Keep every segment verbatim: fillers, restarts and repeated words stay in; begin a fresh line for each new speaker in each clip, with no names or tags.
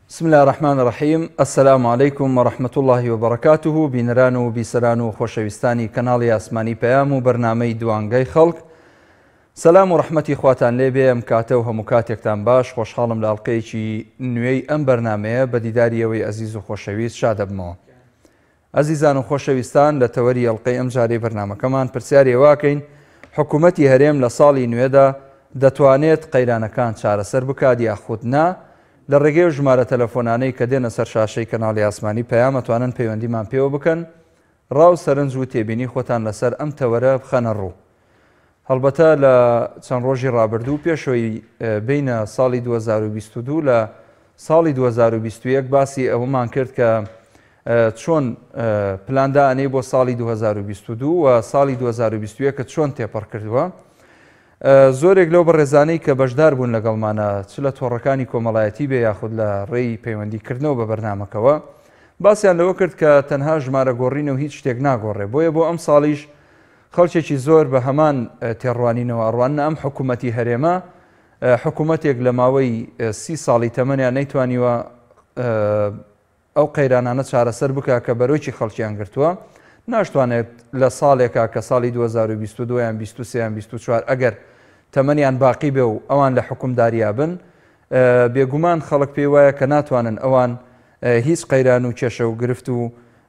بسم الله الرحمن الرحيم. السلام عليكم ورحمة الله وبركاته. بینەران و بیسەران و خۆشەویستانی کەناڵی ئاسمانی پەیام و بەرنامەی دوانگەی خەڵک، سەلام و ڕەحمەتی خواتان لێبێ. ئەم کاتە و هەموو کاتێکتان باش. خۆشحاڵم لە ئەڵقەیەکی نوێی ئەم بەرنامەیە بە دیداریەوەی ئەزیز و خۆشەویست شا دەبمەوە. ئەزیزان و خۆشەویستان، لە تەوەری ئەڵقەی ئەم جارەی بەرنامەکەمان پرسیاری واکەین حکوومەتی هەرێم لە ساڵی نوێدا دەتوانێت قەیرانەکان چارەسەر بکات یاخود نا؟ لە ڕێگەی ژمارە تەلەفۆنانەی کە دێنە سەر شاشەی کەناڵی ئاسمانی پەیام ئەتوانن پەیوەندیمان پێوە بکەن، ڕاو سەرنج و تێبینی خۆتان لەسەر ئەم تەوەرە بخەنە ڕوو. هەڵبەتە لە چەند ڕۆژی ڕابردوو پێشەوەی بینە ساڵی دوو هەزار و بیست و دوو لە ساڵی دوو هەزار و بیست و یەک باسی ئەوەمان کرد کە چۆن پلاندانەی بۆ ساڵی دوو هەزار و بیست و دوو و ساڵی دوو هەزار و بیست و یەک کە چۆن تێپەڕ کردووە. زۆرێک لەو بەڕێزانەی کە بەشدار بوون لەگەڵمانە چ لە تۆڕەکانی کۆمەڵایەتی بێ یاخود لە ڕێی پەیوەندیکردنەوە بە بەرنامەکەوە باسییان لەوە کرد کە تەنها ژمارە گۆڕینە و هیچ شتێک ناگۆڕێ. بۆیە بۆ ئەم ساڵیش خەڵکێکی زۆر بە هەمان تێڕوانینەوە ئەڕوانە ئەم حکوومەتی هەرێمە حکوومەتێک لە ماوەی سی ساڵی تەمەنیان نەیتوانیوە ئەو قەیرانانە چارەسەر بکە کە بەرۆکی خەڵکیان گرتووە. ناشتوانێت لە ساڵێکا کە ساڵی دوو هەزار و بیست و دوو یان بیست و سێ یان بیست و چوار ئەگەر تەمەنیان باقی بێ و ئەوان لە حکومداریە بن، بێگومان خەڵک پێی وایە کە ناتوانن ئەوان هیچ قەیران و کێشە و گرفت و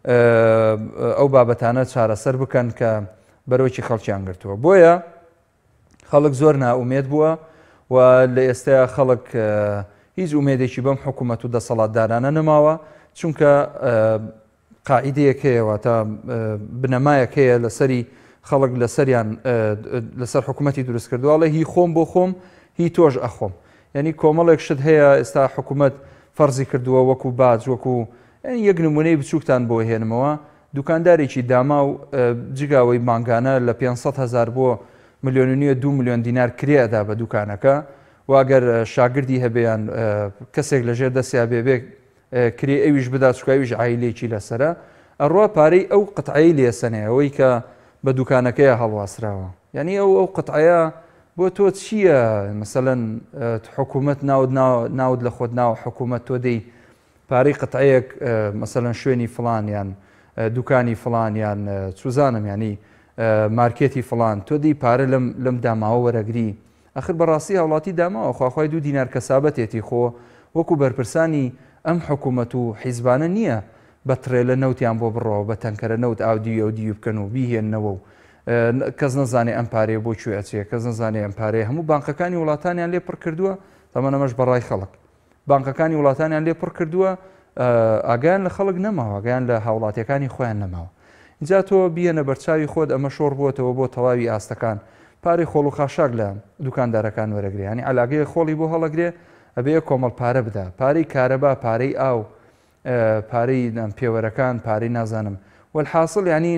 ئەو بابەتانە چارەسەر بکەن کە بەرۆکی خەڵکیان گرتووە. بۆیە خەڵک زۆر ناومێت بووە و لە ئێستایا خەڵک هیچ ئومێدێکی بەم حکوومەت و دەسەڵاتدارانە نەماوە، چونکە قاعیدەیەک هەیەوە تا بنەمایەک هەیە لەسەری خەڵک لەسەریان لەسەر حکوومەتی دروست کردووەڵێ هی خۆم بۆ خۆم هی تۆش ئەخۆم. یعنی کۆمەڵێک شت هەیە ئێستا حکوومەت فەرزی کردووە وەکو باج وەکو یەک نمونەی بچووکتان بۆ هێنمەوە، دوکاندارێکی داما و جگاوەی مانگانە لە پێنجسەد هەزار بۆ ملیۆن و نیوە دوو ملیۆن دینار کرێدا بە دوکانەکە، واگەر شاگردی هەبێیان کەسێک لەژێر دەستیا بێبێ کرێ ئەویش بدا چکاویش عیلێکی لەسرە ئەڕوا پارەی ئەو قەتعەی لێسەنێ ئەوەی کە بە دوکانەکەیە هەڵواسراوە. یعنی ئەو ئەو قەتعەیە بۆ تۆ چییە؟ مەسەلەن حکوومەت ناود ناود لە خۆت ناوە حکوومەت تۆ دەی پارەی قەتعەیەک مەسەلەن شوێنی فڵان یان دوکانی فڵان یان چوزانم ینی مارکێتی فڵان تۆ دەی پارە لەم داماوە وەرەگری. ئەخر بەڕاستی هاوڵاتی داماوە خواخوای دوو دینار کەسابەتێتی خۆ وەکو بەرپرسانی ئەم حکوومەت و حیزبانە نییە بە ترێ لە نەوتیان بۆ بڕەوە بە تەنکەرە نەوت ئاودی ئەو دیو بکەن و بیهێننەوە و کەس نەزانێ ئەم پارەیە بۆ کوێ ئەچێ، کەس نەزانێ ئەم پارەیە. هەموو بانکەکانی وڵاتانیان لێ پڕ کردووە، تەمەنەمەش بەڕای خەڵک بانکەکانی وڵاتانیان لێ پڕ کردووە، ئاگیان لە خەڵک نەماوە، ئاگیان لە هاوڵاتیەکانی خۆیان نەماوە. اینجا تۆ بیەنە بەرچاوی خۆت ئەمە شۆڕ بووەتەوە بۆ تەواوی ئاستەکان پارەی خۆڵ و خاشاک لە دوکاندارەکان وەرەگرێ. ینی علاگەی خۆڵی بۆ هەڵەگرێ ئەبێ کۆمەڵ پارە بدا، پارەی کارەبا، پارەی ئاو، پارەی پێوەرەکان، پارەی نازانم وەلحاصل ینی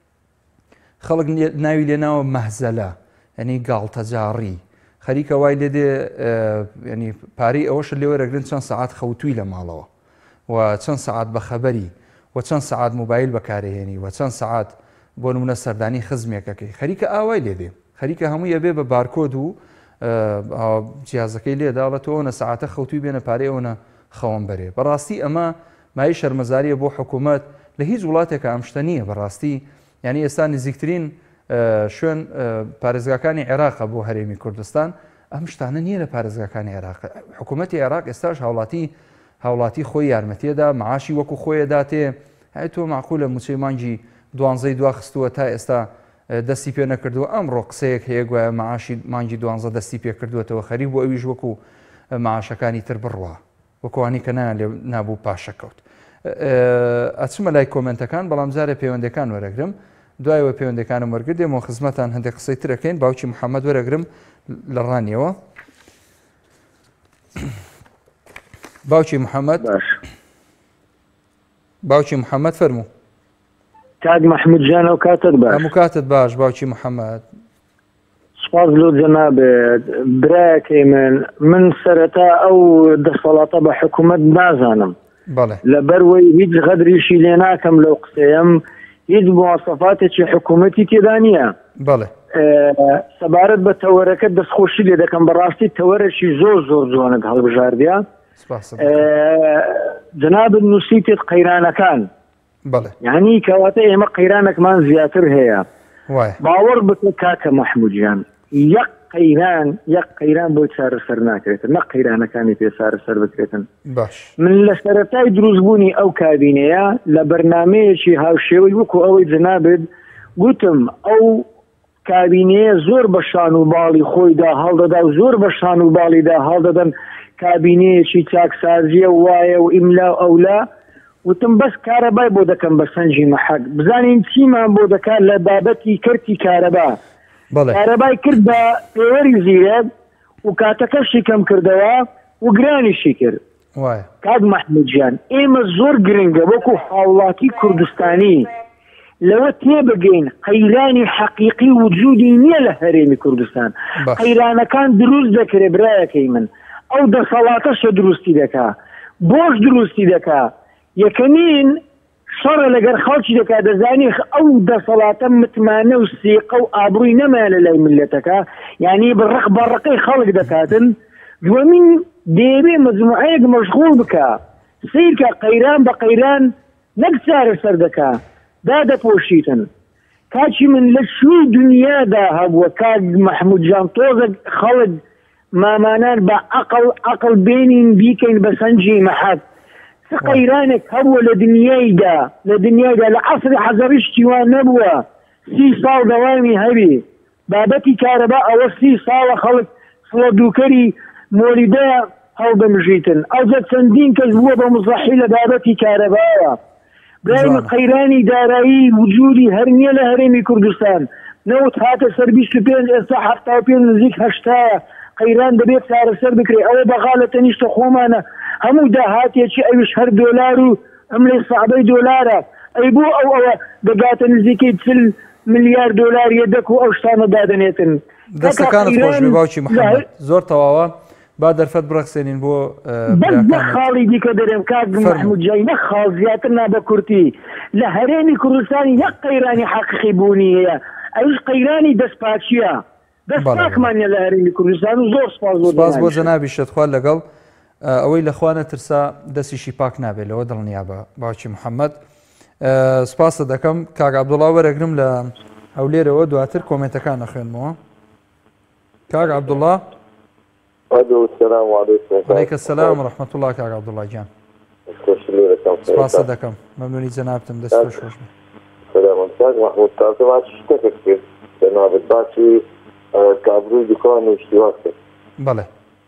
خەڵک ناوی لێناوە مەهزەلە، ینی گاڵتەجاڕی خەریکە وای لێ دێ ینی پارەی ئەوەش لێوەرەگرن چەند سەعات خەوتووی لە ماڵەوە و چەند سەعات بەخەبەری و چەند سەعات موبایل بەکارهێنی و چەند سەعات بۆ نمونە سەردانی خزمێکەکەی. خەریکە ئاوای لێ دێ، خەریکە هەموو یەبێ بە بارکۆد و جیازەکەی لێداڵە تۆ ئەوە سەعاتە خەوتوی بێنە پارەی ئەوە خەوەم بەرێ. بەڕاستی ئەمە مای شەرمەزاریە بۆ حکوومەت لە هیچ وڵاتێکە ئەم شتە نییە. بەڕاستی ینی ئێستا نزیکترین شوێن پارێزگاکانی عێراقە بۆ هەرێمی کوردستان، ئەم شتانە نییە لە پارێزگاکانی عێراق. حکوومەتی عێراق ئێستاش هاوڵاتی هاوڵاتی خۆی یارمەتیەدا معاشی وەکو خۆیەدا تێ. هەی تۆ معقولە موچەی مانگی دوانزەی دوا خستووە تا ئێستا دەستی پێ نەکردووە، ئەمڕۆ قسەیەک هەیە گوایە معاشی مانگی دوانزە دەستی پێ کردوێتەوە، خەریک بۆ ئەویش وەکو معاشەکانی تر بڕوە وەکوانی کە نایان نابوو پاشەکەوت. ئەچمە لای کۆمنتەکان، بەڵام جارێ پەیوەندەکان وەرەگرم، دوایەوە پەیوەندەکانم وەرگردێمەوە خزمەتان هەندێک قسەی ترەکەین. باوکی محەممەد وەرەگرم لە ڕانیەوە. باوکی محەممەد باوکی محەممەد فەرموو.
کاک مەحموود جانە و کاتت باش.
هەموو کاتت باش باوکی محەممەد.
سپاس لۆ جەنابێت برایەکەی من من سەرەتا ئەو دەسەڵاتە بە حکوومەت نازانم، لەبەروەی هیچ غەدریشی لێ ناکەم لەو قسەیەم، هیچ مواصفاتێکی حکوومەتی تێدا نییە. سەبارەت بە تەوەرەکە دەستخۆشی لێ دەکەم، بەڕاستی تەوەرەشی زۆر زۆر جوانت هەڵبژاردیا جناب نووسیتت قەیرانەکان یعنی کەواتە ئێمە قەیرانێکمان زیاتر هەیە باوەڕ بکە کاکە مەحموودیان یەک قەیران یەک قەیران بۆی چارەسەر ناکرێتن نەک قەیرانەکانی پێ چارەسەر بکرێتن من لە سەرەتای دروستبوونی ئەو کابینەیە لە بەرنامەیەکی هاوشێوەی وەکو ئەوەی جنابێت گوتم ئەو کابینەیە زۆر بە شان و باڵی خۆیدا هەڵدەدا و زۆر بە شان و باڵیدا هەڵدەدەن کابینەیەکی چاکسازیە وایە و ئیملا ئەولا وتم بەس کارەبای بۆ دەکەم بە سەنجی مەحەق بزانین چیمان بۆ دەکات لە بابەتی کردی کارەبا کارەبای کرد بە پێوەری زیرەک و کاتەکەشی کەم کردەوە و گرانیشی کرد کاک مەحموودجان ئێمە زۆر گرنگە وەکو هاوڵاتی کوردستانی لەوە تێبگەین قەیرانی حەقیقی وجودی نییە لە هەرێمی کوردستان قەیرانەکان دروست دەکرێت برایەکەی من ئەو دەسەڵاتەشە دروستی دەکا بۆش دروستی دەکا یەکەمین شەڕە لەگەر خەڵکی دەکا دەزانی ئەو دەسەڵاتە متمانە و سیقە و ئابڕووی نەمایە لە لای ملەتەکە یعنی بڕق بەڕقەی خەڵک دەکاتن دووەمین دەیەوێ مەجموعەیەک مەشغوڵ بکە سیرکە قەیران بە قەیران نەک چارەسەر دەکا دادەپۆشیتن کاچی من لە شووی دنیادا هەبووە کاک مەحموودجان تۆزە خەڵک مامانان بە عەقڵ عەقڵ بێنین بیکەین بە سەنجی مەحەق قەیرانێک هەبووە لە دنیایدا لە دنیایدا لە عەسری حەزەریش تیوان نەبووە سی ساڵ دەوامی هەبی بابەتی کارەبا ئەوە سی ساڵە خەڵک فڵە دووکەری مۆلیدە هەڵدەمژیتن ئەوجە چەندین کەس بووە بە مزەحی لە بابەتی کارەبایە برایمە قەیرانی دارایی وجودی هەر نییە لە هەرێمی کوردستان نەوت هاتە سەر بیست و پێنج ئێستا هەفتا و پێنج نزیک هەشتایە قەیران دەبێت چارەسەر بکرێ ئەوە بەغا لە تەنیشتە خۆمانە هەموو داهاتێکی ئەوش هەر دۆلار و ئەم لەی سەعبەی دۆلارە ئەی بۆ ئەو ئەوە دەگاتە نزیکەی چل ملیار دۆلار یەدەک و ئەو شتانە دادەنێتن
دەستەکانت خۆشبێ باوکی محەممەد زۆر تەواوە با دەرفەت بڕەخسێنین بۆ
خاڵی دیکە دەرێم کاک مەحموودجان نە خاڵ زیاتر نابە کورتی لە هەرێمی کوردستانی یەک قەیرانی حەقیقی بوونی هەیە ئەوش قەیرانی دەستپاچیە دەستپاکمانە لە هەرێمی کوردستان و زۆر
سپاس بۆ جەنابی شەتخوا لەگەڵ ئەوەی لەخوا نەترسا دەستیشی پاک نابێت لەوە دڵنیا بە باوکی محەممەد سپاسە دەکەم کاک عەبدوڵڵا وەرەگرم لە هەولێرەوە دواتر کۆمنتەکان نەخوێنمەوە کاک عەبدوڵڵا
السلام عليكم
وعليكم السلام ورحمة الله كاك عبد الله جان سپاسە دەکەم مەمنونی جەنابتم دەست خۆش خۆش
سلام کاک محمود تازە باش شتێکت کرد جەنابەت باسی کابرووی دوکان و اشتیوا کرد
بەڵێ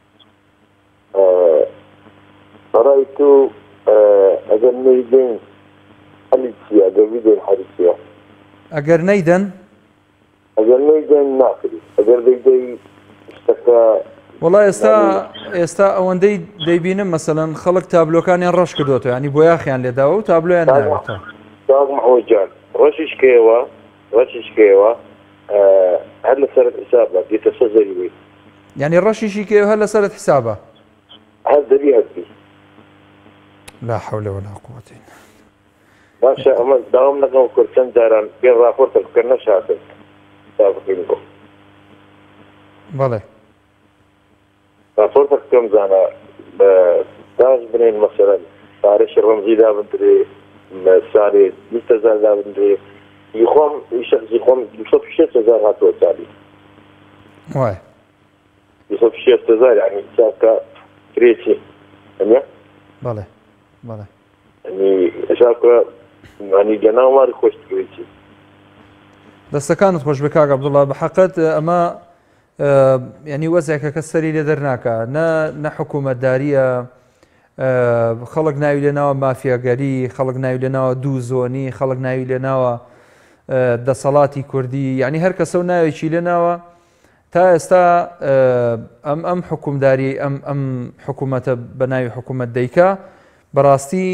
بەڕای تو ئەگەر نەیدەین هەلی چیە ئەگەر بیدەین هەلی چیە
ئەگەر نەیدەن
ئەگەر نەیدەین ناکری ئەگەر دەیدەی شتەکە
وڵای ئێستا ئێستا ئەوەندەی دەیبینم مەسەلەن خەڵک تابلۆکانیان ڕەش کردوەوە ینی بۆ یاخیان لێداوە و تابلۆیان ناوێتەوە
کاک محەممەدجان ڕەشیشکەوە ڕەشیشکەوە هەر لەسەرت حسابە دێتە سەزەری وی
ینی ڕەشیشی کێوە هەر لەسەرت حسابە
هەر دەبی هەربی
لا حول ولا قوة إلا
باشە ئەمە داوام نەکەم کورد چەند جاران پێ ڕاپۆرتە بکە نەشاتن سابقین بۆ
بەڵێ
راپۆرتە بکەم زانە داش بنین مەسەلەن سارێکی ڕەمزی دابدرێ سارێ بیست هەزار دابدرێ خۆم شەخصی خۆم دووسەد و شەست هەزار هاتووە ساڵی
وای
دووسەد و شەست هەزار یعنی حسابکە کرێکی هەمیە
بەڵێ بەڵێ
ینی حسابکە ینی گەناوماری خۆش کرێکی
دەستەکانت خۆش بە کاک عەبدوڵڵا بەحەقەت ئەمە ینی وەزێکە کەس سەری لێ دەرناکە نە حکوومەتداریە خەڵک ناوی لێناوە مافیاگەری خەڵک ناوی لێناوە دوو زۆنی خەڵک ناوی لێناوە دەسەڵاتی کوردی یعنی هەر کەسە و ناوێکی لێناوە تا ئێستا ئەم ئەم حکومداری ئەم ئەم حکوومەتە بە ناوی حکوومەت دەیکا بەڕاستی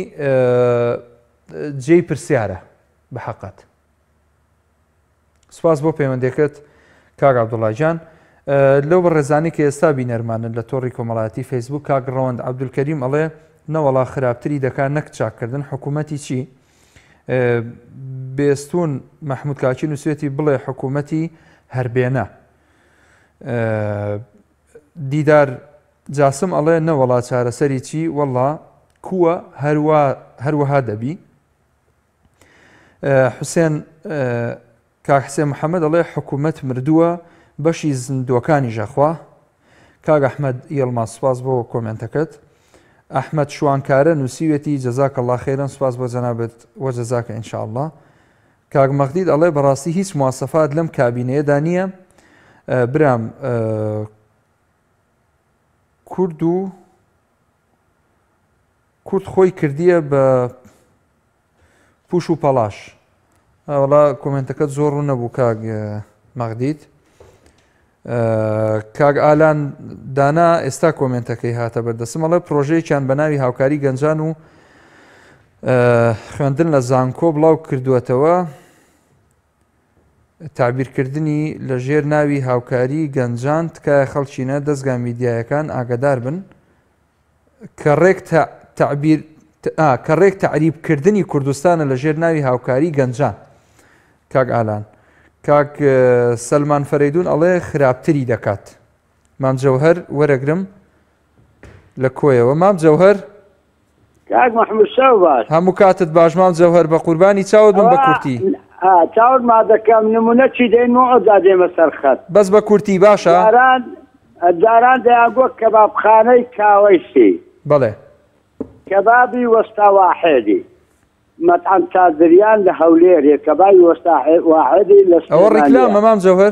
جێی پرسیارە بە حەقەت سوپاس بۆ پەیوەندێکت کاک عەبدوڵڵا جان لەو بەڕێزانی کە ئێستا بینەرمانن لە تۆڕی کۆمەڵایەتی فەیسبوک کاک ڕەوەند عەبدولکەریم ئەڵێ نەوەڵا خراپتری دەکات نەک چاکردن حکوومەتی چی بێستون مەحموود کاکی نووسێتی بڵێ حکوومەتی هەربێنە دیدار جاسم ئەڵێ نەوەڵا چارەسەری چی وەڵا کووە هەروەها دەبی. حوسێن کاک حسێن محەممەد ئەڵێ حکوومەت مردووە بەشی زیندوەکانی ژەخوا. کاک ئەحمەد ئیڵما سوپاس بۆ کۆمنتەکەت. ئەحمەد شوانکارە نووسیوێتی جەزاکە الله خێرن سوپاس بۆ جەنابەت وە جەزاکە ئینشاءالله. کاک مەغدید ئەڵێ بەڕاستی هیچ مواسەفات لەم کابینەیەدا نییە برام کورد و کورد خۆی کردیە بە پوش و پەلاش. وەڵا کۆمنتەکەت زۆر ڕوو نەبوو کاک مەغدید. کاک ئالان دانا ئێستا کۆمنتەکەی هاتە بەردەسم ئەڵێ پرۆژەیەکیان بە ناوی هاوکاری گەنجان و خوێندن لە زانکۆ بڵاو کردووەتەوە تعبیرکردنی لە ژێر ناوی هاوکاری گەنجان تکایە خەڵکینە دەستگا میدیایەکان ئاگادار بن کە ڕێک تعریبکردنی کوردستانە لە ژێر ناوی هاوکاری گەنجان. کاک ئالان کاک سەلمان فەرەیدون ئەڵێ خراپتری دەکات. مام جەوهەر وەرەگرم لە کۆیەوە. مام جەوهەر
کاک محمود شەو باش.
هەموو کاتت باش مام جەوهەر بە قوربانی چاوت بم بە کورتی.
چاوت ما دەکەم نمونە چی دێن و ئەودا دێمە سەر خەت.
بەس بە کورتی باشە.
جاران دەیانگۆ کەبابخانەی کاوەیسی.
بەڵێ.
کەبابی وەستا واحێدی. مەطعەم چادریان لە هەولێرێ کەبابی وەستا واحێدی لە
ئەوە ڕیکلامە مام جەوهەر.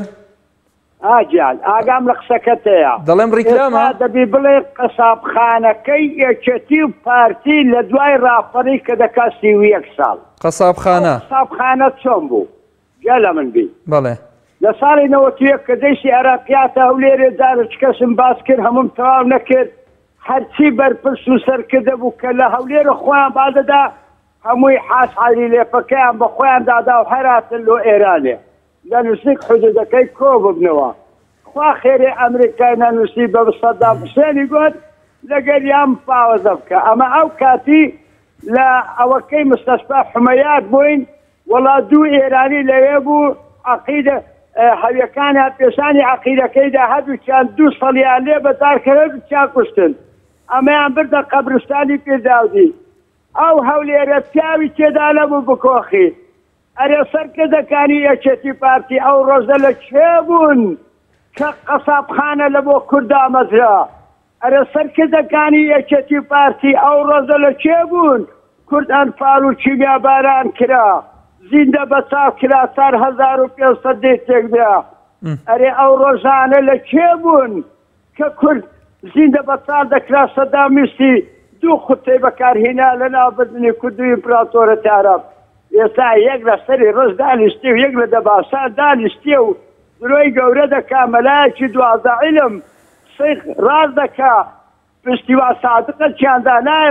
ئاجیان ئاگام لە قسەکەتەیە.
دەڵێم ڕیکلامە.
دەبی بڵێ قەسابخانەکەی یەکێتی و پارتی لە دوای ڕاپەڕی کە دەکات سی و یەک ساڵ.
قەسابخانە.
قەسابخانە چۆن بوو؟ گە لە من بی.
بەڵێ.
لە ساڵی نەوەتی یەک کە دەیشی عێراقیاتە هەولێرێ جارێک کەسم باس کرد هەموم تەواو نەکرد. هەرچی بەرپرس و سەرکردە بوو کە لە هەولێرە خۆیان بادەدا هەمووی حاس عەلی لێپەکەیان بە خۆیان دادا و هەراتن لۆ ئێرانێ لە نووسک حودودەکەی کۆ ببنەوە. خوا خێرێ ئەمریکای نەنووسی بە سەدام حوسێنی گوت لەگەر یان پاوەزە بکە. ئەمە ئەو کاتی لە ئەوەکەی مستەشفا حومەیات بووین وەڵا دوو ئێرانی لەوێ بوو عەقیدە هەویەکانیان پێشانی عەقیدەکەیدا هەردووکیان دوو سەڵیان لێ بەدارکەوە دووکیان کوشتن. ئەمەیان بردە قەبرستانی پێداودی. ئەو هەولێرە پیاوی تێدا نەبوو بکۆخی. ئەرێ سەرکردەکانی یەکێتی پارتی ئەو ڕۆژە لە کێ بوون کە قەسابخانە لە بۆ کووردا مەزرا؟ ئەرێ سەرکردەکانی یەکێتی پارتی ئەو ڕۆژە لە کێ بوون کورد ئەنفال و کیمیا باران کرا زیندە بەچاو کرا چار هەزار و پێنج سەد دەی تێکدا. ئەرێ ئەو ڕۆژانە لە کێ بوون کە کورد زیندە بەچاو دەکرا سەدامیستی دوو خوتەی بەکارهێنا لە ناوبردنی کورد و ئیمپراتۆرەتی عەرەب. ئێستا یەک لە سەری ڕۆژ دانیشتێ و یەک لە دەباسان دانیشتێ و درۆی گەورە دەکا مەلایەکی دوازدە عیلم سیخ ڕاز دەکا پشتیوا سادقە چیاندا نایە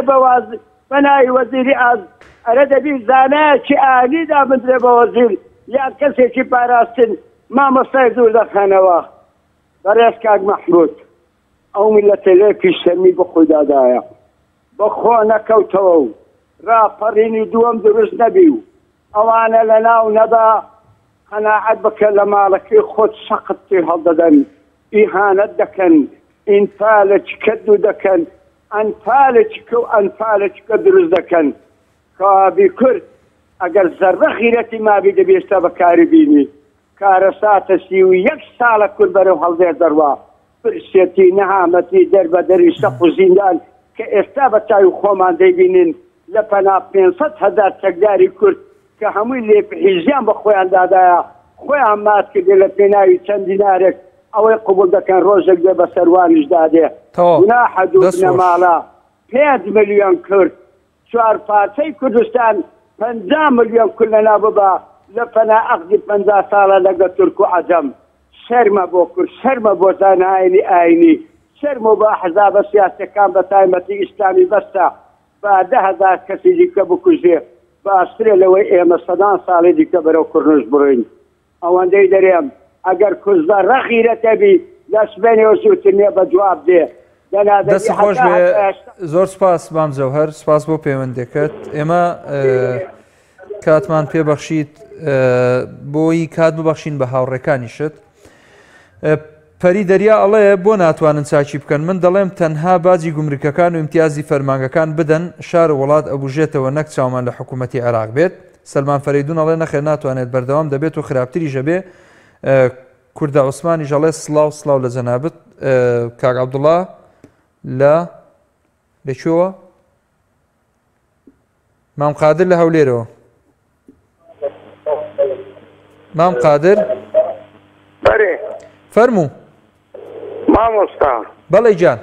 بە ناوی وەزیری ئاز. ئەرە دەبی زانایەکی ئالیدا بدرێ بە وەزیر یان کەسێکی پاراستن مامۆستای دوور دەخەنەوە. بەڕێز کاک مەحموود ئەو میلەتە لێ پیشەرمی بە خۆی دادایە بەخۆ نەکەوتەوە و ڕاپەڕینی دووەم دروست نەبی و ئەوانە لە ناو نەدا قەناعەت بکە لە ماڵەکەی خۆت سەقت تێ هەڵدەدەن ئیهانەت دەکەن ئینفالێکی کەدوو دەکەن ئەنفالێکی کە و ئەنفالێکی کە دروست دەکەن. کابی کورد ئەگەر زەربە خیرەتی مابی دەبێستا بەکاری بینی کارە ساتە سی و یەک ساڵە کورد بەرەو هەڵدێر دەڕوا پرسێتی نەهامەتی دەربەدەری سەق و زیندان کە ئێستا بە چاوی خۆمان دەیبینین لە پەنا پێنج سەد هەزار چەکداری کورد کە هەمووی لێپحیزیان بە خۆیان دادایە خۆیان مات کردێ لە پێناوی چەند دینارێک ئەوەی قبول دەکەن ڕۆژێک دێ بە سەروانیش دادێ. گوناحە دوو بنەماڵە پێنج ملیۆن کورد چوار پارچەی کوردستان پەنجا ملیۆن کورد لەنا ببا لە پەنا عەقدی پەنجا ساڵە لەگە تورک و عەجەم. شەرمە بۆ کورد شەرمە بۆ زانایانی ئاینی شەرمە بۆ ئەحزابە سیاسەکان بە تایبەتی ئیسلامی بەستە با دە هەزار کەسی دیکە بکوژێ باشترێ لەوەی ئێمە سەدان ساڵی دیکە بەرەو کوڕنووش بڕۆین. ئەوەندەی دەرێم ئەگەر کوردە ڕەخیرەتەبی لە سبێنێەوە زووتر نییە بە جواب دێ.
دەستی خۆش بێ. زۆر سپاس مام جەوهەر سپاس بۆ پەیوەندێکت. ئێمە کاتمان پێبەخشیت بۆی کات ببەخشین بە هاوڕێکانیشت. پەری دەریا ئەڵەیە بۆ ناتوانن چاکی بکەن من دەڵێم تەنها باجی گومرگەکان و امتیازی فەرمانگەکان بدەن شار وڵات ئەبوژێتەوە نەک چاومان لە حکوومەتی عێراق بێت سلمان فەریدون ئەڵێ نەخێر ناتوانێت بەردەوام دەبێت و خراپتری ژەبێ کوردە عوسمانی ژەڵێ سڵاو سڵاو لە جەنابەت کاک عەبدوڵڵا لە لەکوێوە مام قادر لە هەولێرەوە مام قادر
بەرێ
فەرموو
مامۆستا
بەڵێ گیان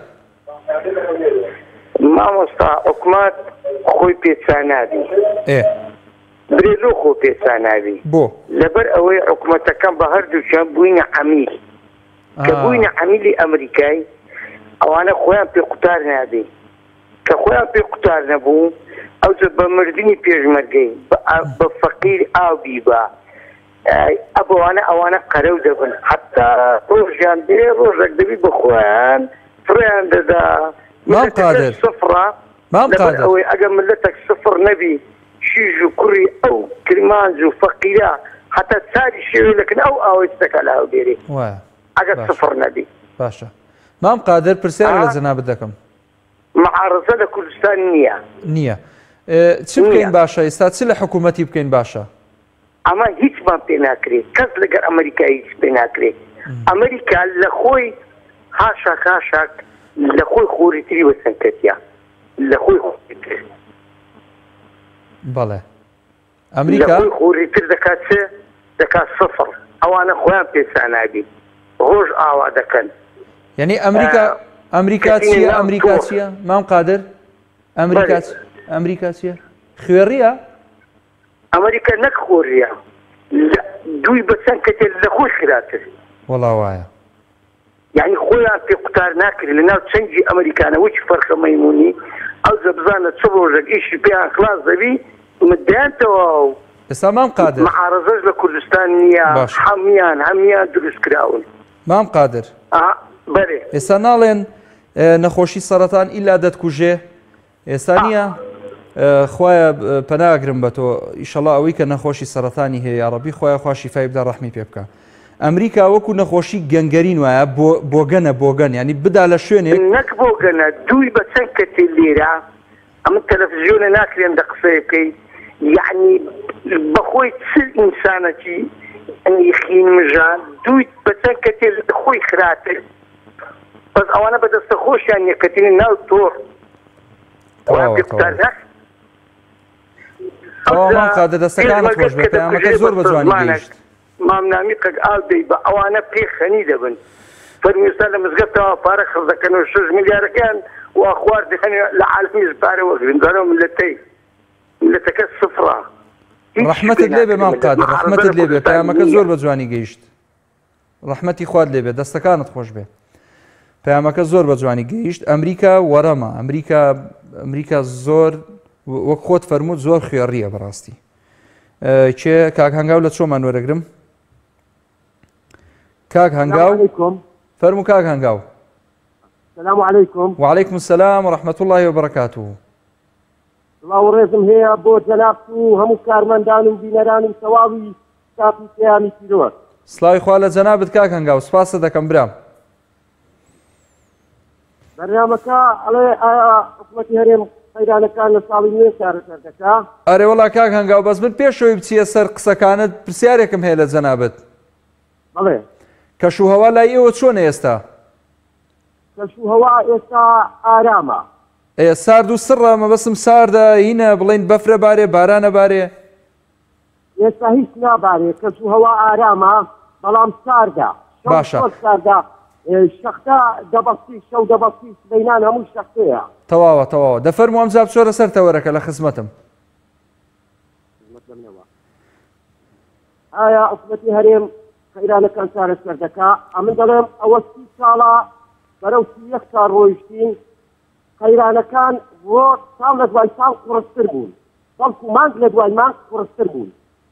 مامۆستا حکومەت خۆی پێچانابی برێلۆ خۆ پێچانابی
بۆ
لەبەر ئەوەی حکومەتەکان بە هەردووچیان بووینە عەمیل کە بووینە عەمیلی ئەمریکای ئەوانە خۆیان پێ قوتار نابێ کە خۆیان پێ قوتار نەبوو ئەوجە بە مردنی پێشمەرگەی بە فەقیر ئاوبی بە ئەبوانە ئەوانە قەرەو دەبن حتا ڕۆژیان بێ ڕۆژێک دەبی بە خۆیان فڕیان دەدا
مام قادر
سفرە
مام قادر
ئەوەی ئەگەر ملەتێک سفر نەبی شیژ و کوڕی ئەو کرمانج و فەقیرە حتا چاری شێوێ دەکەن ئەو ئاوێستەکە لە هەولێرێ ئەگەر سفر نەبی
باشە مام قادر پرسیار لە جەنابەت دەکەم
معارەزە لە کوردستان نییە
نییە چ بکەین باشە ئێستا چ لە حکوومەتی بکەین باشە
ئەمە هیچمان پێ ناکرێت کەس لەگەر ئەمریکایی هیچ پێ ناکرێت ئەمریکا لە خۆی هاشاک هاشاک لە خۆی خۆریتری وەسەنکەتیە لە خۆی خۆریتر
بەڵێ ئەمریکا
لە خۆی خۆریتر دەکات چ دەکات سفر ئەوانە خۆیان پێچانابی ڕۆژ ئاوا دەکەن
یعنی ئەمریکا ئەمریکا چییە ئەمریکا چییە مام قادر ئەمریکا ئەمریکا چییە خوێڕیە
ئەمریکا نەک خۆڕیە دوی بەچەند کەتێ لە خۆی خراتر
وەڵا وایە
یعنی خۆیان پێ قوتار ناکرێت لە ناو چەنگی ئەمریکانە وەکی فەرخە مەیمونی ئەو زە بزانە چ ڕۆژێک ئیشی پێیان خلاص دەبی مدیانتەوە
ئێستا مام قادر
معارەزەش لە کوردستان نییە هەمیان هەمیان دروست کراون
مام قادر
بەرێ
ئێستا ناڵێن نەخۆشی سەرەتان ئیلا دەتکوژێ ئێستا نییە خۆیە پەناگرم بە تۆ ئیشەڵا ئەوەی کە نەخۆشی سەرەتانی هەیە یاڕەبی خۆیان خوا شیفای بدە ڕەحمی پێ بکە ئەمریکا وەکو نەخۆشی گەنگەرین وایە بۆگەنە بۆگەن ینی بدا لە شوێنێک
نەک بۆگەنە دووی بە چەند کەتێ لێرە ئەمە تەلەڤیزیۆنە ناکرێن دە قسەی بکەی یعنی بەخۆی چ ئینسانەتی ئەنی خین مژان دووی بە چەند کەتێ لە خۆی خراتر بەس ئەوانە بەدەستە خۆشیان یەکەتێنە ناو تۆر
مام قادر دەستەکانت خۆش بێت پەیامەکە زۆر بە جوانی گەیشت
مامنامی قەگ ئاو دەی بە ئەوانە پێ خەنی دەبن فەرمیێستا لە مزگەوتەوە پارە خڕ دەکەن و شەش میلیارەکەیان وا خوارد دەکەن لە عالمیش پارە وەگرن دەرەوە ملەتەی ملەتەکە سفرە
ڕەحمەتت لێ بێ مام قادر ڕەحمەتت لێ بێ پەیامەکە زۆر بە جوانی گەیشت ڕەحمەتی خوارد لێ بێ دەستەکانت خۆش بێ پەیامەکە زۆر بە جوانی گەیشت ئەمریکا وەرەمە ئەمریکا ئەمریکا زۆر وەک خۆت فەرمووت زۆر خوێڕیە بەڕاستی کێ کاک هەنگاو لە چۆمان وەرەگرم کاک هەنگاو فەرموو کاک هەنگاو
السلام عليكم
وعليكم السلام ورحمة الله وبركاته
الله ڕێزم هەیە بۆ جەناب و هەموو کارمەندان و بینەران و تەواوی ستافی پەیامی پیرۆز
سڵاوی خوا لە جەنابت کاک هەنگاو سپاسە دەکەم برام
بەرنامەکە ئەڵێ ئایا حکوومەتی هەرێم قەیرانەکان لە ساڵی نوێ چارەسەر دەکا
ئەرێ وەڵا کاک هەنگاو بەس من پێشەوەی بچیە سەر قسەکانت پرسیارێکم هەیە لە جەنابەت
بەڵێ
کەشوهەوا لای ئێوە چۆنە ئێستا
کەشوهەوا ئێستا ئارامە
ئێ سارد و سڕە مەبەسم ساردە هینە بڵین بەفرە بارێ بارانە بارێ
ئێستا هیچ نابارێ کەشوهەوا ئارامە بەڵام ساردە
باشە
ساردە شەختە دەبەستی شەو دەبەستی بەینان هەموو شەختەیە
تەواوە تەواوە دەفەرموو ئەمجا بچۆرە سەر تەوەرەکە لە خزمەتم
ئایا حکوومەتی هەرێم قەیرانەکان چارەسەر دەکا ئەمن دەڵێم ئەوە سی ساڵە بەرەو سی یەک ساڵ ڕۆیشتین قەیرانەکان بۆ ساڵ لە دوای ساڵ قوڕستر بوون بەڵکو مانگ لە دوای مانگ قوڕستر بوون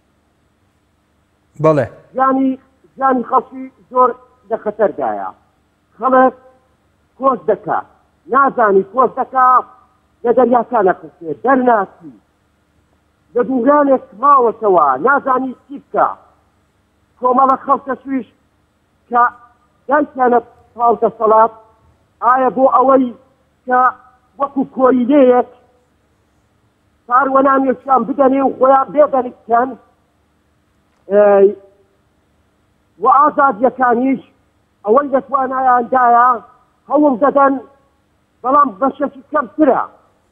بەڵێ
ژیانی ژیانی خەڵکی زۆر لە خەتەردایە خەڵک کۆز دەکات نازانی کۆز دەکات لە دەریاکانە قسێ دەرناسی لە دوورانێک ماوەتەوە نازانی چی بکە کۆمەڵە خەڵکە سویش کە دایکیانە پاڵ دەسەڵات ئایا بۆ ئەوەی کە وەکو کۆیلەیەک کاروەنانێکیان بدەنێ و خۆیان بێدەنیکەن و ئازادیەکانیش ئەوەی دەتوانایاندایە هەوڵ دەدەن بەڵام بەشێکی کەمترە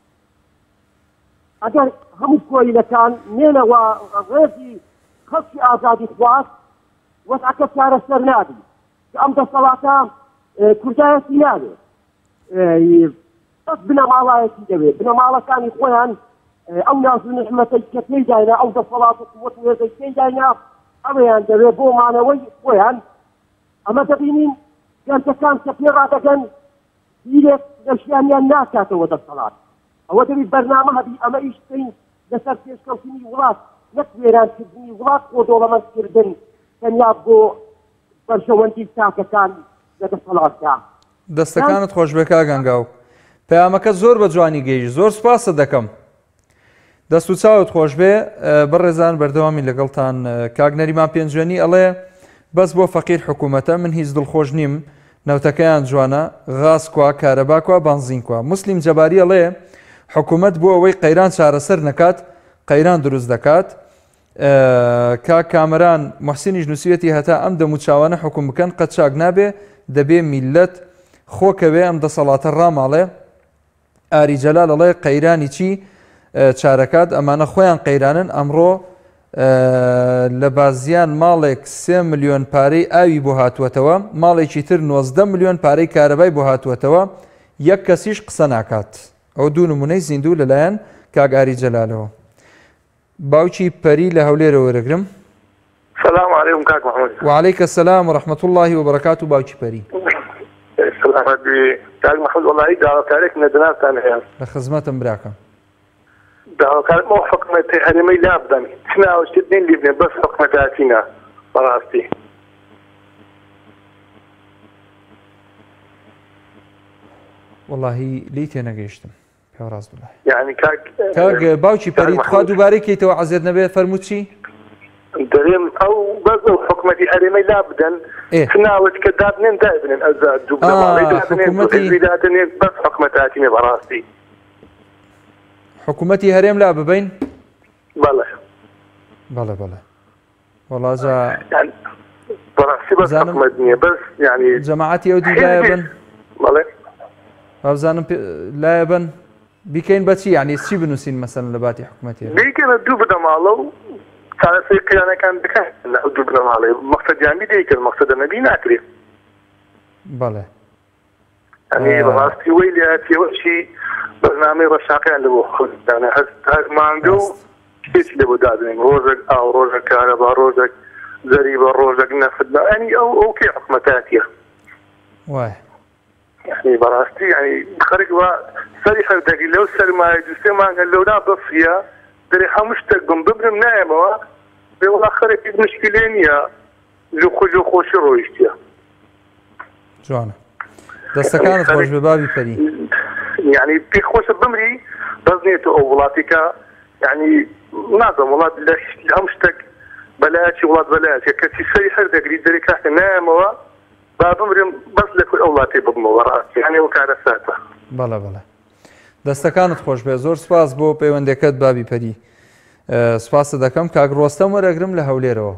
ئەگەر هەموو کۆیلەکان نێنەوە ڕێزی خەڵکی ئازادی خواست وەسعەکە چارەسەر نابی ئەم دەسەڵاتە کوردایەتی نابێت بەس بنەماڵایەتی دەوێت بنەماڵەکانی خۆیان ئەو ناز و نعمەتەی کە پێیداینا ئەو دەسەڵات و قووەت و هێزەی پێیداینا ئەوەیان دەوێت بۆ مانەوەی خۆیان ئەمە دەبینین گەنجەکان کە پێڕادەگەن بیرێک لەشیانیان ناکاتەوە دەسەڵات ئەوە دەبی بەرنامە هەبی ئەمە ئیش بکەین لەسەر پێشکەوتنی وڵات نەک وێرانکردنی وڵات بۆ دۆڵەمەندکردن تەنیا بۆ بەرژەوەندی تاکەکان لە دەسەڵاتدا.
دەستەکانت خۆش بێ کاگەنگاو پەیامەکە زۆر بە جوانی گەیشت زۆر سوپاسە دەکەم دەست و چاوت خۆش بێ بەڕێزان بەردەوامی لەگەڵتان کاک نەریمان پێنجوێنی ئەڵێ بەس بۆ فەقیر حکوومەتە من هیچ دڵخۆش نیم نەوتەکەیان جوانە غاز کوا کارەبا کوا بانزین کوا موسلیم جەباری ئەڵێ حکوومەت بۆ ئەوەی قەیران چارەسەر نەکات قەیران دروست دەکات کاک کامەران موحسینیش نووسێتی هەتا ئەم دەموچاوانە حکوم بکەن قەت چاک نابێ دەبێ میلەت خۆکەوێ ئەم دەسەڵاتە ڕاماڵێ ئاری جەلال ئەڵێ قەیرانی چی چارەکات ئەمانە خۆیان قەیرانن ئەمڕۆ لە بازیان ماڵێک سێ ملیۆن پارەی ئاوی بۆ هاتووەتەوە ماڵێکی تر نۆزدە ملیۆن پارەی کارەبای بۆ هاتووەتەوە یەک کەسیش قسە ناکات ئەو دوو نمونەی زیندوو لەلایەن کاک ئاری جەلالەوە. باوکی پەری لە هەولێرە وەرەگرم.
سلام علیکم کاک محمود.
وعلیکە سەلام و ڕەحمەت الله وبەرەکات و باوکی پەری.
سلامت بێ کاک محمود وەڵاهی داواکارێک نەدەناتان هەیە.
لە خزمەتم براکەم.
داواکارمەوە حکومەتی هەرێمەی لا بدەن هیچ ناوەشتت نین لی بنێ بەس حکومەتاتینە بەڕاستی.
وەڵاهی لی تێنەگەیشتم پێ ڕاست بڵێ.
یعنی کاک
کاک باوکی پەری تخوا دووبارەی کەیتەوە عەزێت نەبێ فەرمووت چی؟
دەرێم ئەو بەس ئەو حکومەتی هەرێمەی لا بدەن هیچ ناوەت کە دابنێن دابنێن ئەزاد دوو بنەماڵەی دابنێن بەس حکومەتاتینە بەڕاستی.
حکوومەتی هەرێم لا ببین؟
بەڵێ
بەڵێ بەڵێ وەڵاجا
بەڕاستی بەس حکومەت نییە بەس یعنی
جەماعەتی ئەو دوو لایە بن
بەڵێ
بابزانم لایە بن بیکەین بەچی یعنی چی بنووسین مەسەلەن لە باتی حکوومەتی
بیکەنە دوو بنەماڵە و چارەسەری قیانەکان بکەن لە ئەو دوو بنەماڵەی مەقسەدیان دەیکرد مەقسەدە نەبی ناکرێت.
بەڵێ
یعنی بەڕاستی وەی لە هاتیەوەشی بەرنامەی ڕەشاقیان لە بۆ خۆدانە هەست مانگە و شتێکی لە بۆ دادنێن ڕۆژێک ئاو ڕۆژێک کارەبا ڕۆژێک زەریبە ڕۆژێک نەفدنا ئەنی ئەو ئەو کێ حکومەتاتیە
وای
یعنی بەڕاستی یعنی خەرێک وا سەری هەردەگی لەو سەرمایە دوو سێ مانگە لەولا بەفریە دەرێ هەموو شتێک بم ببرم نایەمەوە بێ وەڵا خەرێکی مشکلێ نییە لە خۆش و خۆشی ڕۆیشتیە.
جوانە دەستەکانت خۆش بێ بابی پەری.
یعنی پێ خۆشە بمری بەس نێتەوە ئەو وڵاتێکە یعنی نازم وڵات لە هەم شتێک بەلایەکی وڵات بەلایەتێک کەسی سەری هەر دەگری دەری کاتە نایەمەوە با بمرم بەس لە ئەو وڵاتی ببمەوە ڕاستی یعنی ئەو کارە ساتە.
بەڵێ بەڵێ دەستەکانت خۆش بێ زۆر سپاس بۆ پەیوەندەکەت بابی پەری سپاسە دەکەم کاک ڕۆستەم وەرەگرم لە هەولێرەوە.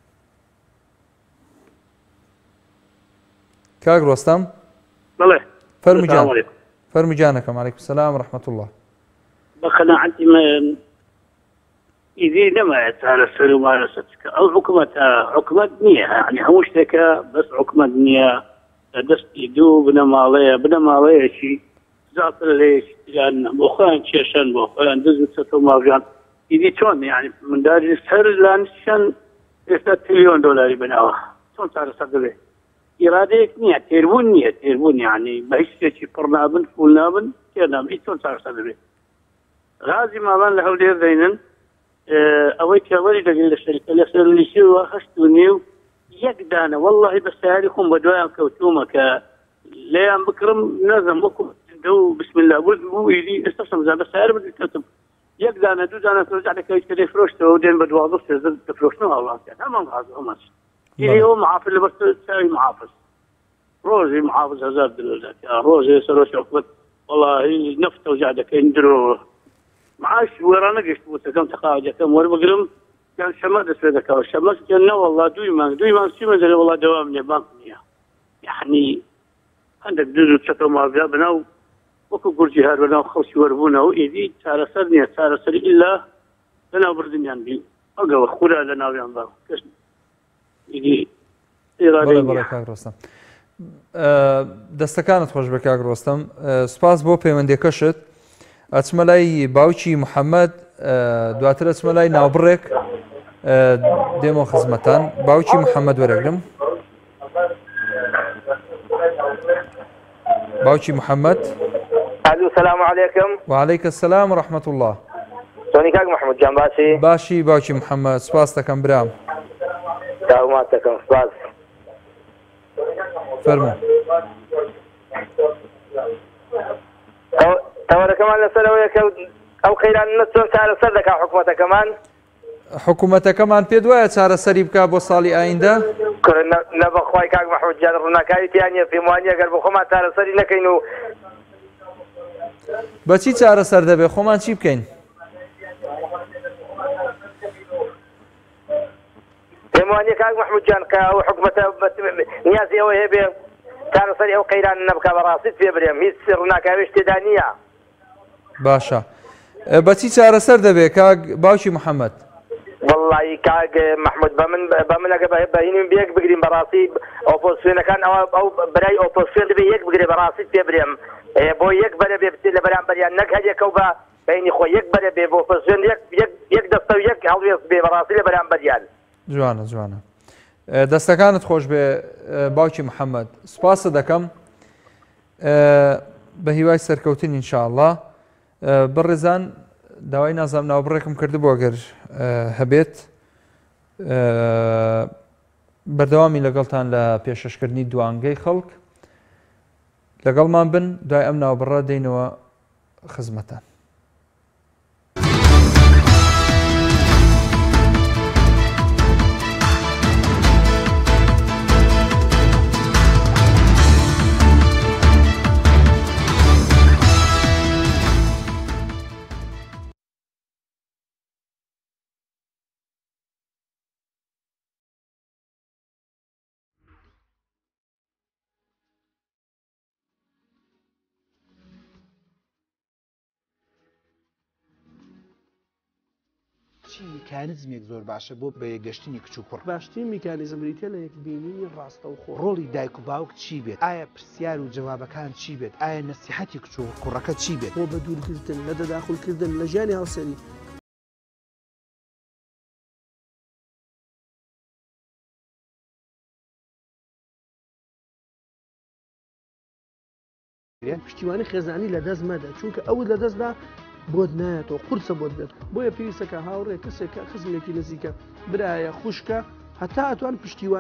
کاک ڕۆستەم
بەڵێ
فەرمووجان فەرمووجانەکەم عەلەیکوم سەلام و ڕەحمەت الله.
بەقەناعەتی من ئیدی نەمایە چارەسەر و مارەسەر ئەو حکوومەتە حکوومەت نییە یعنی هەموو شتێکە بەس حکوومەت نییە لە دەستی دوو بنەماڵەیە بنەماڵەیەکی زیاتر لێیان بۆ خۆیان کێشەن بۆ خۆیان دز و چەتۆ ماژان ئیدی چۆن یعنی منداری سەر لانیشان ئێستا تریلیۆن دۆلاری بناوە چۆن چارەسەر دەبێت؟ ئیرادەیەک نییە تێربوون نییە تێربوون یعنی بە هیچ شتێکی پڕ نابن فول نابن تێنام هیچ چۆن چارەسەر دەبێت. غازی ماڵان لە هەولێر دەینن ئەوەی کێوەری دەگەی لە شەریکە لە سەر لیسیەوە هەشت و نیو یەک دانە وەڵڵاهی بە سیاری خۆم بە دوایان کەوتومە کە لێیان بکڕم نەزم وەکو دە و بسم الله بوو بوو ئیدی ئێستا سەمزان بە سیار بکەوتم یەک دانە دوو دانە تۆزع دەکەویت کە دەیفرۆشتەوە و دێن بە دوازدە سێزدە دەفرۆشتنەوە هەوڵاتیان هەمان غاز هەماش ئیدی ئەوە محافظ لەبەر چاوی محافظ روزي محافظ هزار دلوقتي روزي سروش عقبت والله نفط وجعده كندرو معاش ورانا قشت كم تقاعد كم ور بقرم كان شمال اسودك او شمال كان والله دويما دويما شي مازال والله دوامني بانكنيا يعني عندك دوزو تشكو ما بنا وكو قرجي هار بنا خوشي وربونا وايدي تارا سرني تارا سري الا لنا بردنيان بي اقوى خورا لنا بيان كش ايدي
بەڵێ بەڵێ کاک ڕۆستەم دەستەکانت خۆش بە کاک ڕۆستەم سوپاس بۆ پەیوەندیەکەشت ئەچمە لای باوکی محەممەد دواتر ئەچمە لای ناوبڕێک دێمە خزمەتان باوکی محەممەد وەرەگرم باوکی محەممەد
السلام علیکم
وعلیکە السلام ورحمة الله
چۆنی کاک محەممەد جان باسی
باشی باوکی محەممەد سوپاس دەکەم برام
داومات دەکەم سوپاس
فەرموو
تەوەرەکەمان لەسەرەوەیە کە ئەو قەیرانە چۆن چارەسەر دەکا حکوومەتەکەمان
حکوومەتەکەمان پێت وایە چارەسەری بکە بۆ ساڵی ئایندە
نەبەخوای کاک محەممەد جان ڕووناکاری تیانە پێم وانە گەر بۆ خۆمان چارەسەری نەکەین و
بەچی چارەسەر دەبێ خۆمان چی بکەین
پێم وانە کاک محەممەد جان کە ئەو حکوومەتە نیازی ئەوە هەیە بێ چارەسەری ئەو قەیران نەبکە بەڕاستیت پێ برێم هیچ ڕووناکاریش تێدا نییە
باشە بەچی چارەسەر دەبێ کاک باوکی محەممەد
والله کاک محەممەد بە من بە من ئەگە بەهینم بێک بگرین بەڕاستی ئۆپۆزیسیۆنەکان ئەوە ئەو برای ئۆپۆزیسیۆن دەبێ یەک بگرێ بەڕاستیت پێ برێم بۆ یەک بەرە بێ بچێت لە بەرامبەریان نەک هەرێکە و بە بەینی خۆی یەک بەرە بێ بۆ ئۆپۆزیسیۆن یەک دەستە و یەک هەڵوێست بێ بەڕاستی لە بەرامبەریان
جوانە جوانە دەستەکانت خۆش بێ باوکی محەممەد سوپاسە دەکەم بە هیوای سەرکەوتن ئینشاءڵڵا بەڕێزان داوای نازام ناوبڕێکم کردبووە گەر هەبێت بەردەوامی لەگەڵتان لە پێشەشکردنی دوانگەی خەڵک لەگەڵمان بن دوای ئەم ناوبڕە دێنەوە خزمەتان
میکانیزمێک زۆر باشە بۆ بەیەگەشتنی کچ و کوڕ
باشترین میکانیزم بریتە لە یەکبینی ڕاستە و خۆ
ڕۆڵی دایک و باوک چی بێت ئایا پرسیار و جوابەکان چی بێت ئایا نەسیحەتی کچ و کوڕەکە چی بێت
بۆ بە دوورکردن لە دەداخولکردن لە ژیانی هاوسەری پشتیوانی خێزانی لە دەست مەدە چونکە ئەو لە دەستدا بۆت نایەتەوە قورسە بۆت بێت بۆیە پێویستەکە هاوڕێ کەسێکە خزمێکی نزیکە برایە خوشکە هەتا ئەتوان پشتیوان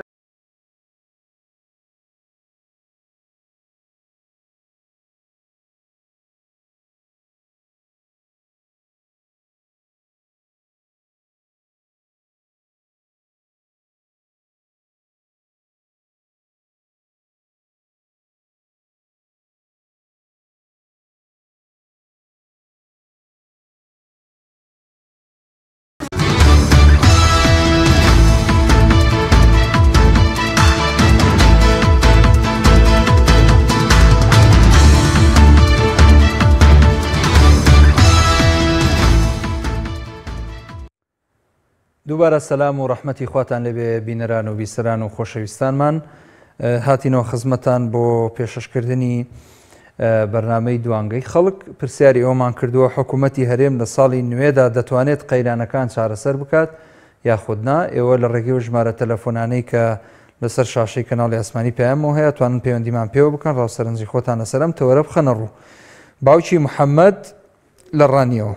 دووبارە سەلام و ڕەحمەتی خواتان لەبێ بینەران و بیسەران و خۆشەویستانمان هاتینەوە خزمەتان بۆ پێشەشکردنی بەرنامەی دوانگەی خەڵک پرسیاری ئەومان کردووە حکوومەتی هەرێم لە ساڵی نوێدا دەتوانێت قەیرانەکان چارەسەر بکات یاخودنا ئێوە لە ڕێگەی ژمارە تەلەفۆنانەی کە لەسەر شاشەی کەناڵی ئاسمانی پەیامەوە هەیە توانن پەیوەندیمان پێوە بکەن ڕاوسەرنجی خۆتان لەسەرم تەوەرە بخەنە ڕوو باوکی محەممەد لە ڕانیەوە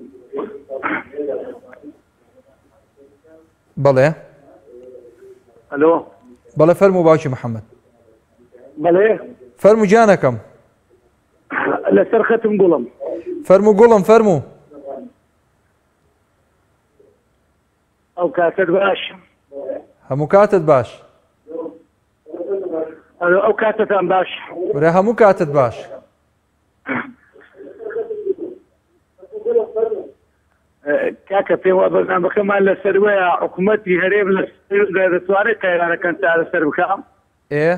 بەڵێ
ئەلۆ
بەڵێ فەرموو باوکی محەممەد
بەڵێ
فەرموو جانەکەم
لەسەر خەتم گوڵم
فەرموو گوڵم فەرموو
ئەو کاتت باش
هەموو کاتت باش
ئەو کاتتان باش
وەرە هەموو کاتت باش.
کاکە پێم وە بەرنامەکەمان لەسەر وەیە حکوومەتی هەرێم لە دەتوانێت قەیرانەکان چارەسەر بکەم.
ئێ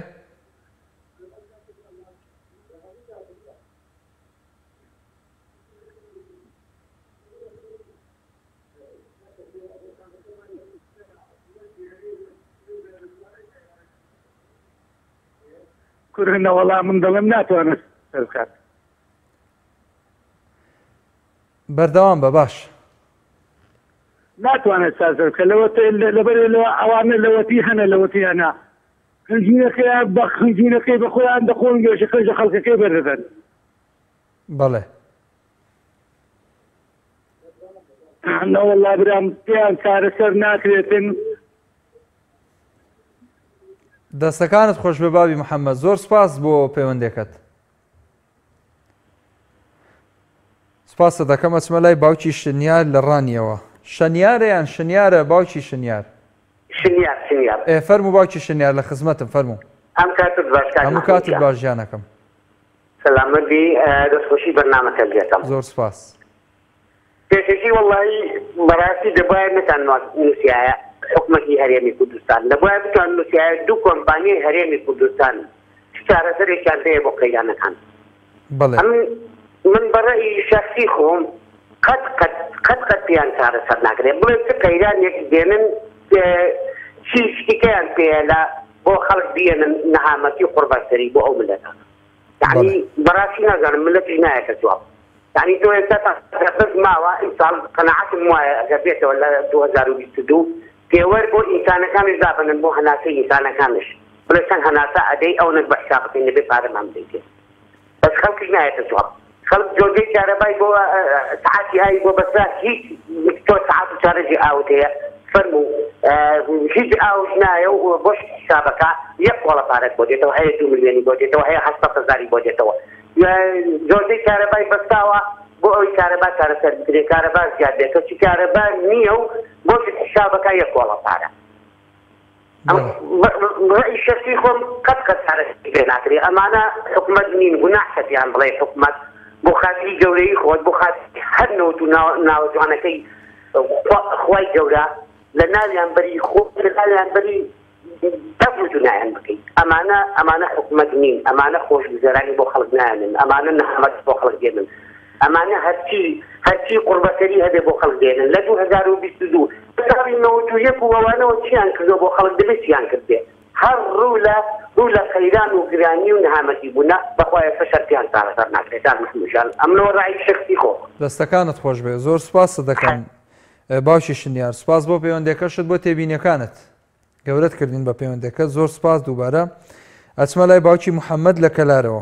کورهنە وەڵام من دەڵێم ناتوانێت سەر بکات.
بەردەوام بە باش.
ناتوانێت سازر بکە لەبەر ئەوانە لەوەتی هەنە لەوەتی هەنا خنجینەکەی بە خنجینەکەی بە خۆیان دەخۆن گەشەکەی لە خەڵکەکەی بەردەدەن.
بەڵێ
نەوەڵڵا برام پێیان چارەسەر ناکرێتن.
دەستەکانت خۆش بە بابی محەممەد، زۆر سپاس بۆ پەیوەندێکت. سپاسە دەکەم ئەچمە لای باوکی شنیار لە ڕانیەوە. شەنیارە یان شنیارە باوکی شنیار؟
شنیار شنیار.
ئێ فەرموو باوکی شنیار لە خزمەتم فەرموو.
ئەم کاتت باش
هەموو کاتت باش ژیانەکەم.
سەلامەتی دەستخۆشی بەرنامەکە بێتم.
زۆر سپاس.
پێشەکی وەڵڵاهی بەڕاستی دەبایە نەتان نووسایە حکومەتی هەرێمی کوردستان دەبایە بتوان نووسایە دوو کۆمپانیای هەرێمی کوردستان چارەسەرێکیان هەیە بۆ قەیرانەکان.
بەڵێ
من بەڕێی شەخسی خۆم قەت قەت قەت قەت پێیان چارەسەر ناکرێت بڵێ چ قەیرانێک دێنن چی شتیکەیان پێێلا بۆ خەڵک بێنن نەهامەتی قوربەتسەری بۆ ئەو ملەتە. یعنی بەڕاستی نازانم ملەتی نایە کە جواب. يعني تو تاخذ ماوا انسان قناعتم وایە ئەگەر بێتەوە لە دوو هەزار و بیست و دوو پێوەەر بۆ ئینسانەکانی دابنن بۆ هەناسەی ئینسانەکانش بڵێ چەند هەناسە ئەدەی ئەو نەک بە حساب بکەین لەبێ پارەمان بدەیت. بەس خەڵکی نایەتە جواب. خەڵک جۆگەی کارەبای بۆ سعاتی ئاوی بۆ بەسا هیچ تۆ سعات و چارەجی ئاوت هەیە فەرموو هیچ ئاوش نایە و بۆش حسابەکە یەک وەڵە پارەت بۆ دێتەوە هەیە دوو ملیۆنی بۆ دێتەوە هەیە هەشتاد هەزاری بۆ دێتەوە. جۆزەی کارەبای بەستاوە بۆ ئەوی کارەبا چارەسەر بکرێ کارەبا زیاد بێت کەچی کارەبا نییە و بۆ حسابەکە یەک وەڵە پارە. ڕەئی شەخسی خۆم قەت قەت چارەسەری پێ ناکرێ. ئەمانە حکومەت نین گوناح کەتیان بڵێ حکومەت بۆ خاتری گەورەی خۆت بۆ خاتری هەر نەوت و ناوەجوانەکەی خوای گەورە لە ناویان بەری خۆ لە ناویان بەری دەبووتونایان بکەیت. ئەمانە ئەمانە حکومەت نین، ئەمانە خۆشگوزەرانی بۆ خەڵک نایەنن، ئەمانە نەحەمەت بۆ خەڵک دێنن، ئەمانە هەرچی هەرچی قوربەتەری هەبێ بۆ خەڵک دێنن. لە دوو هەزار و بیست و دوو ساڵی نەوەت و یەک و ئەوانەوە چیان کردو بۆ خەڵک دەبێت چیان کردێ هەر ڕوو لە ڕوو لە قەیران و گرانی و نەهامەتی بوونە بەخوایە فەشەر پێیان چارەسەر ناکرێت. محمودجان ئەمنەوە ڕای شەخسی خۆ.
دەستەکانت خۆش بێ. زۆر سپاسە دەکەم باوکی شنیار. سپاس بۆ پەیوەندەکەشت بۆ تێبینیەکانت گەورەت کردین بە پەیوەندەکە. زۆر سپاس دووبارە. ئەچمە لای باوکی محەممەد لە کەلارەوە.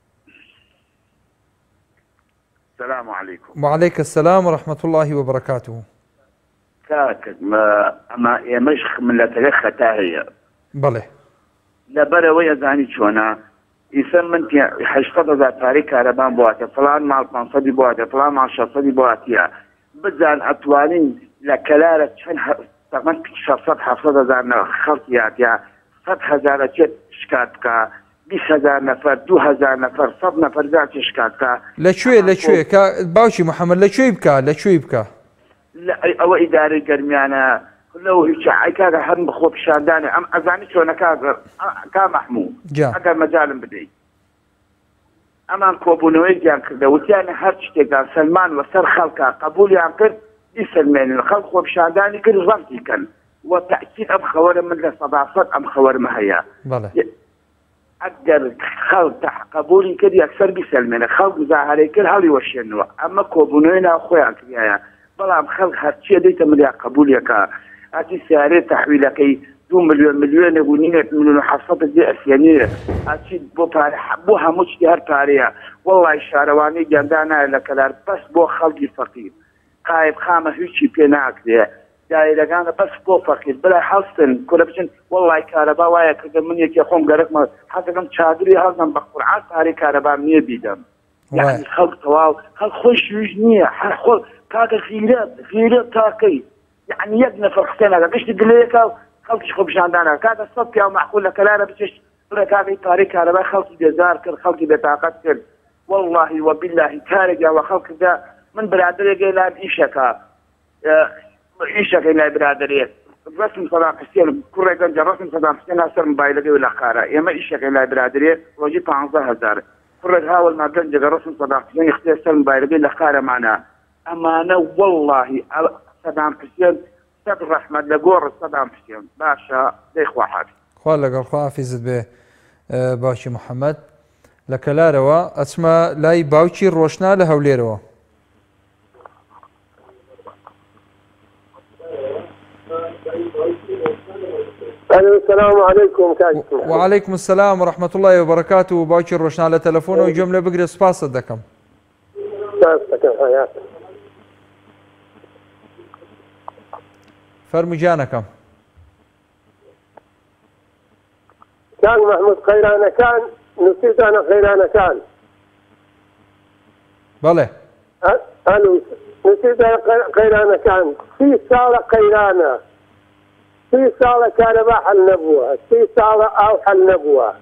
السلام عليكم.
وعليك السلام ورحمة الله وبركاته.
كاكد ما اما يمشخ من لتلخ تاهية.
بله.
لبرا ويا زاني شونا يسمنتي حشطة ذا تاريخ عربان بواتي فلان مع المنصدي بواتي فلان مع الشخصدي بواتيا بزان أطوالين لكلارة شن تقمت شخصات حفظة زانا خلطياتيا صد هزار جد شكاتكا بیست هزار نفر دو هزار نفر صد نفر ذات شکاتکە.
لەکوێ لەکوێ باوکی محەممەد لەکوێی بکە لەکوێی بکە؟
ئەوە ئیدارەی گەرمیانە لەو هیچ ئایکاگە هەر بخۆ پیشاندانێ ئەم ئەزانی چۆنەکە کا مەحموو ئەگەر مەجالم بدەیت. ئەمان کۆبوونەوەی گیان کردە وتیانە هەر شتێکان سەلمان وەسەر خەڵکە قبولیان کرد ئیسلمێنن خەڵک خۆ پیشاندانی کرد ڕەمزی کەن وە تەئکید ئەم خەوەرە من لە سەداسەد ئەم خەوەرمە هەیە. ئەگەر خەڵک قبولی کرد یەکسەر بیسەلمێنە خەڵک مزاهرەی کرد هەڵی وەشێنەوە ئەمە کۆبوونەوەی ناو خۆیان کردایە. بەڵام خەڵک هەرچیە دەیتە ملیا قبولیەکە ئاتی سیارێ تەحویلەکەی دوو ملیۆن ملیۆنێک و نینێک ملیۆن و حەفسەد دێ ئەسیێنێ ئاچی بۆ پارە بۆ هەموو شتی هەر پارەیە. وەڵای شارەوانی گەندا نایە لە کەلار بەس بۆ خەڵکی فەقیر قایب خامە هیچی پێ ناکرێ دایرەکانە بەس بۆ فەقیر بەلای هەڵستن کورە بچن وەڵای کارەبا وایە کردە من یەکێ خۆم گەرەکمە حەزەکەم چادری هەڵدەم بە قورعان پارەی کارەبام نییە بیدەم. یعنی خەڵک تەواو خەڵک خۆی شویش نییە هەر خۆ کاکە خیرەت خیرەت تاکەی یعنی یەک نەفەر قسە ناکات گشتی دلەیەکە خەڵکیش خۆ پیشاندانە کاتە سەد پیا و معقول لە کەلارە بچێت کوڕە کاکەی پارەی کارەبای خەڵکی بێزار کرد خەڵکی بێتاقەت کرد والله وبالله کارێکا وە خەڵکدا من برادرێکی لام ئیشەکە ئیشەکەی لای برادرێت ڕسم سەدام حسێن کوڕێک گەنجە ڕسم سەدام حسێن هەسەر مۆبایلەکەی و لە خارە ئێمە ئیشەکەی لای برادرێت ڕۆژی پانزە هەزار کوڕێک هاوڵما گەنجەکە ڕسم سەدام حسێنی خستێ سەر مۆبایلەکەی لە خارەمانە ئەمانە والله سەدام حسێن سەد ڕەحمەت لە گۆڕ سەدام حسێن باشە دەیخوا حافظ
خوا لەگەڵ خوا حافیزت بێ باشی محەممەد لە کەلارەوە ئەچمە لای باوکی ڕۆشنا لە هەولێرەوە.
السلام عليكم كاكم.
وعليكم السلام ورحمة الله وبركاته باوکی ڕۆشنا لە تەلەفۆنەوە گوێم لێ بگرێ سپاست دەکەم. فەرمووی گیانەکەم.
كان محمود خيرانة كان نسيت أنا خيرانة كان
بله
أنا نسيت أنا خيرانة كان في صالة خيرانة في صالة كهرباء حل نبوة في صالة أو حل نبوة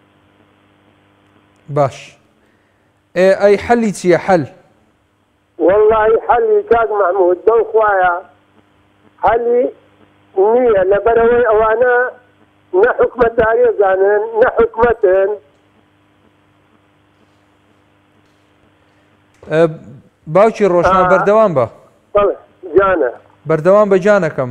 باش إيه أي حل يا حل
والله حل كاك محمود دو خوايا حل نية لبروي أو أنا نه حکومت داری زانن نه حکومتن
باوکی ڕۆشنا بەردەوام بە
جانە
بەردەوام بە جانەکەم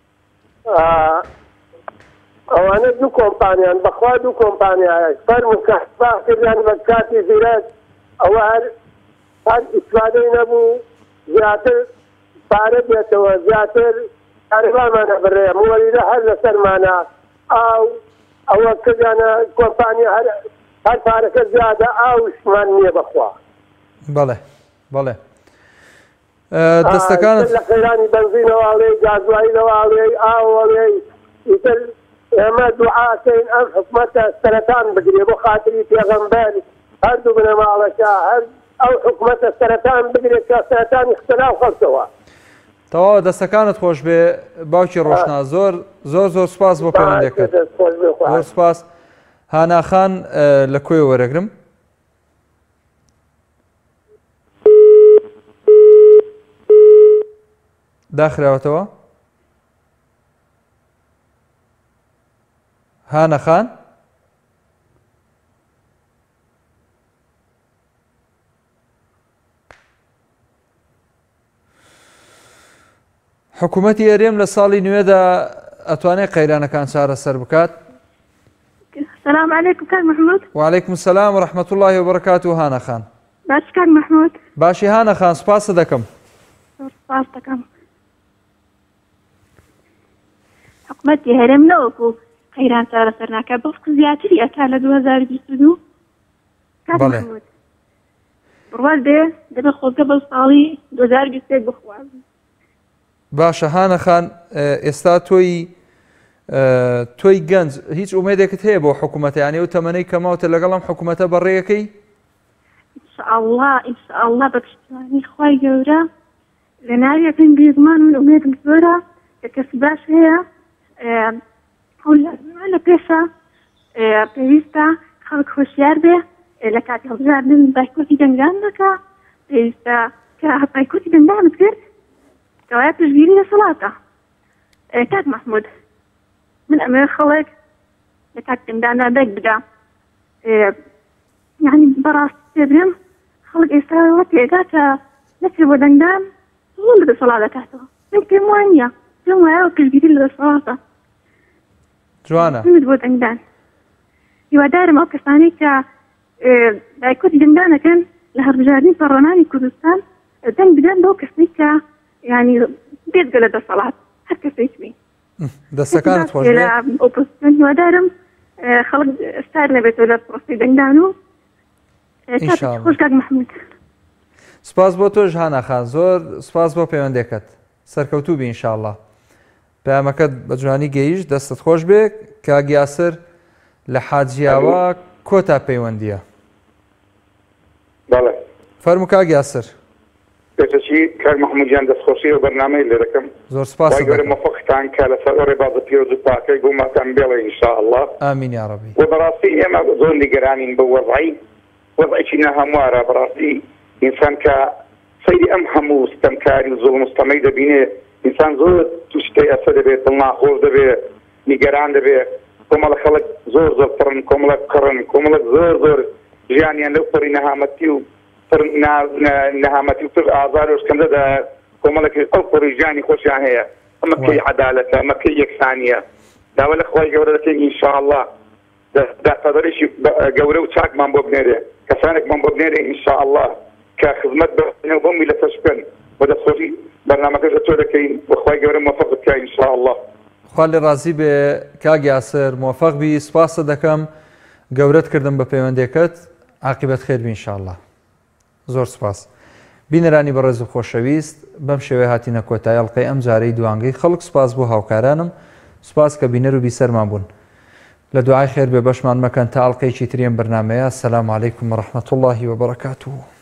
ئەوانە دوو کۆمپانیان بەخوا دوو کۆمپانیایە فەرمون کەسباکردیان بە کاتی زیرەت ئەوە هەر هەر ئیسفادەی نەبوو زیاتر پارە بێتەوە زیاتر کارەبامانە بڕێ موەریدە هەر لەسەرمانە ئاو ئەوە کردیانە کۆمپانیا هەر پارەکە زیادە ئاوشمان نییە بەخوا
بەڵێ بەڵێ دەستەکانت
لە خێرانی بەنزینەوە ئاڵێی گازواییەوە ئاڵێی ئاوەڵێی ئیتر ئێمە دوعاکەین ئەم حکومەتە سەرەتان بگرێ بۆ خاتری پێغەمبەر هەردوو بنە ماڵەکە هەر ئەو حکومەتە سەرەتان بگرێت کە سەرەتانی خستەناو خەڵکەوە
تەواو دەستەکانت خۆش بێ باوکی ڕۆشنا زۆر زۆر زۆر سپاس بۆ پەیوەندیەکەت زۆر سپاس هاناخان لە کۆی وەرەگرم داخراوەتەوە هانەخان حکوومەتی هەرێم لە ساڵی نوێدا ئەتوانێت قەیرانەکان چارەسەر بکات.
السلام عليكم كان محمود.
وعليكم السلام ورحمة الله وبركاته هانا خان.
باش كان محمود.
باشی هانا خان سپاس دەکەم.
سپاس دەکەم. حکوومەتی هەرێم نەوەکو قەیران چارەسەر ناکات بەڵکو زیاتری ئەکات لە دوو هەزار و بیست و دوو. کات محمود. بڕوات دێ دەبێ خۆزگە بەو ساڵی دوو هەزار و بیست و یەک بخوازن.
باشە هانەخان ئێستا تۆی تۆی گەنج هیچ ئومێدێکت هەیە بۆ حکوومەتە یانێ و تەمەنەی کەماوتە لەگەڵم حکوومەتە بەڕێیەکەی؟
ئینشاءالله ئینشاءالله بە پشتیوانی خوای گەورە لە ناوی پێنگی زمان من ئومێدم زۆرە کە کەسی باش هەیە لە پێشە پێویستە خەڵک هۆشیار بێ لە کاتی هەڵبژاردن بایکۆتی دەنگدان دەکا پێویستە کە بایکۆتی دەنگدانت کرد کەوایە پشتگیری دەسەڵاتە. کاک محمود من ئەمێ خەڵک لە کات دەنگداندا بەک بدا یعنی بەڕاستی پێ بڵێم خەڵک ئێستا وە تێگاتە نەچێ بۆ دەنگدان زۆر لە دەسەڵات دەکاتەوە من پێم وان نییە پێم وایە پشتگیری لە دەسەڵاتە
جوانە
بۆ دەنگدان هیوادارم ئەو کەسانەی کە بایکۆتی دەنگدانەکەن لە هەڵبژاردنی پەرلەمانی کوردستان دەنگ بدەن بەو کەسانی کە یعنی بێتگە لە دەسەڵات هەر کەسێک بێ
دەستەکانت خۆش بێ
ئۆپۆزیسیۆن هیوادارم خەڵک ستار نەبێتەوە لە پرۆسی دەنگدان و خۆش کاک محمود.
سپاس بۆ تۆش هاناخان زۆر سپاس بۆ پەیوەندێکت سەرکەوتوو بی ئینشاءالله پەیامەکەت بە جوانی گەیشت دەستت خۆش بێ کاک یاسر لە حاجیاوە کۆتا پەیوەندیە.
بەڵێ
فەرموو کاک یاسر.
پێشەچی کار محمودیان دەستخۆشی و بەرنامەی لێ دەکەم
زۆر سپاس
گەورە مەفەقتان کە لەسەر ئەوڕێ بازە پیرۆز و پاکەی بۆماتان بێڵێ ئینشاءالله
ئامین یا ڕەبی
و بەڕاستی ئێمە زۆر نیگەرانین بە وەضعی وەضعێکی ناهەموارە بەڕاستی ئینسان کە سەیری ئەم هەموو ستەمکاری و زوڵم و ستەمەی دەبینێ ئینسان زۆر تووشتەی ئەسە دەبێت دڵناخۆش دەبێت نیگەران دەبێت کۆمەڵە خەڵک زۆر زۆر پڕن کۆمەڵک قڕن کۆمەڵک زۆر زۆر ژیانیان لەو پڕی نەهامەتی و نەهامەتی و پڕ ئازار و شکەندەدا کۆمەڵێک ئەو پڕی ژیانی خۆشیان هەیە ئەمە کەی عەدالەتە ئەمە کەی یەکسانیە داوا لە خوای گەورە دەکەین ئینشاءالله داپەروەریشی گەورە و چاکمان بۆ بنێرێ کەسانێکمان بۆ بنێرێ ئینشاءالله کە خزمەت بەنێو بۆ میلەتەش بکەن بۆ دەستخۆشی بەرنامەکەش تۆ دەکەین بە خوای گەورە موفق بکە ئینشاءالله
خوا لێ ڕازی بێ کاک یاسر موفق بی سپاسە دەکەم گەورەت کردم بە پەیوەندێکت عاقبەت خێر بی ئینشاءالله زۆر سپاس بینەرانی بەڕێز و خۆشەویست بەم شێوەیە هاتینە کۆتایی ئەڵقەی ئەم جارەی دوانگەی خەڵک سپاس بۆ هاوکارانم سپاس کە بینەر و بیسەرمان بوون لە دوعای خێر بێ بەشمان مەکەن تا ئەڵقەیەکی ترین بەرنامەیە سەلام عەلەیکوم وەڕەحمەتوڵڵاهی وەبەرەکاتوه